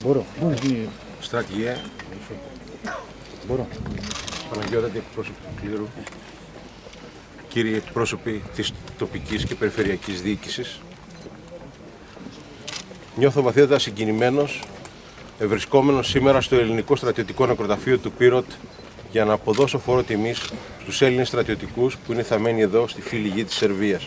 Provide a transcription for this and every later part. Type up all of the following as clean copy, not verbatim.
Μπορώ. Στρατηγέ, Μπορώ. Παναγιώτατη εκπρόσωποι του κλήρου, κύριοι εκπρόσωποι της τοπικής και περιφερειακής διοίκησης, νιώθω βαθύτατα συγκινημένος ευρισκόμενος σήμερα στο ελληνικό στρατιωτικό νεκροταφείο του Πύροτ για να αποδώσω φόρο τιμής στους Έλληνες στρατιωτικούς που είναι θαμμένοι εδώ στη φίλη γη της Σερβίας.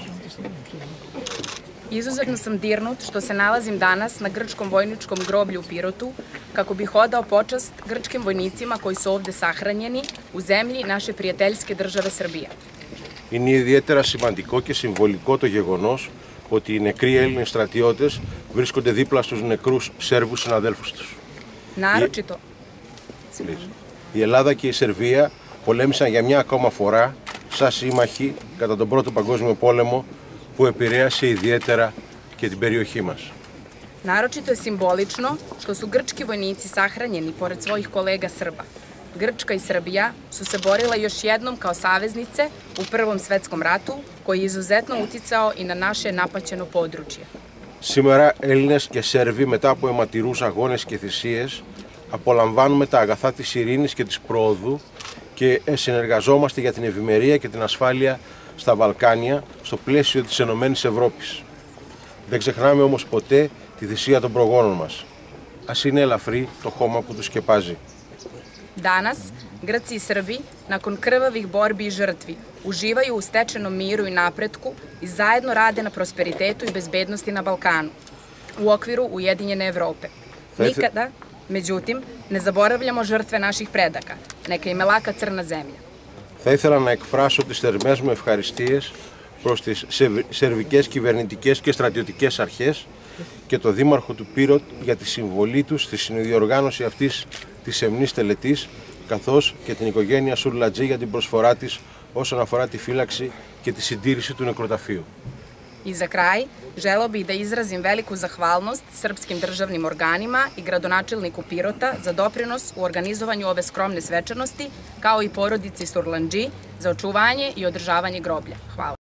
Izuzetno sam dirnut što se nalazim danas na grčkom vojničkom groblju u Pirotu kako bih odao počast grčkim vojnicima koji su ovde sahranjeni u zemlji naše prijateljske države Srbije. Είναι ιδιαίτερα σημαντικό και συμβολικό το γεγονός ότι οι νεκροί Έλληνες στρατιώτες βρίσκονται δίπλα στους νεκρούς Σέρβους συναδέλφους τους. Naročito. Η Ελλάδα και η Σερβία πολέμησαν για μια ακόμα φορά σαν σύμμαχοι κατά τον Πρώτο Παγκόσμιο Πόλεμο που επηρέασε ιδιαίτερα και την περιοχή μας. Naročito je simbolično što su grčki vojnici sahranjeni pored svojih kolega Srba. Grčka i Srbija su se borile još jednom kao saveznice u Prvom svetskom ratu koji je izuzetno uticao i na naše napaćeno područje. Σήμερα Έλληνες και Σέρβοι μετά από αιματηρούς αγώνες και θυσίες απολαμβάνουμε τα αγαθά της ειρήνης και της πρόοδου και συνεργαζόμαστε για την ευημερία και την ασφάλεια στα Βαλκάνια στο πλαίσιο της Ενωμένης Ευρώπης. Δεν ξεχνάμε όμως ποτέ τη θυσία των προγόνων μας. Ας είναι ελαφρύ το χώμα που τους σκεπάζει. Danas, Grci i Srbi, nakon krvavih borbi i žrtvi, uživaju u stečenom miru i napretku i zajedno rade na prosperitetu i bezbednosti na Balkanu, u okviru Ujedinjene Evrope. Nikada, međutim, ne zaboravljamo žrtve naših predaka. Neka im je laka crna zemlja. Θα ήθελα να εκφράσω τις θερμές μου ευχαριστίες προς τις σερβικές κυβερνητικές και στρατιωτικές αρχές και το Δήμαρχο του Πύροτ για τη συμβολή τους στη συνδιοργάνωση αυτής της σεμνής τελετής, καθώς και την οικογένεια Σουρλατζή για την προσφορά της όσον αφορά τη φύλαξη και τη συντήρηση του νεκροταφείου. I za kraj, želeo bih da izrazim veliku zahvalnost srpskim državnim organima i gradonačelniku Pirota za doprinos u organizovanju ove skromne svečanosti, kao i porodici Surlandži za očuvanje i održavanje groblja. Hvala.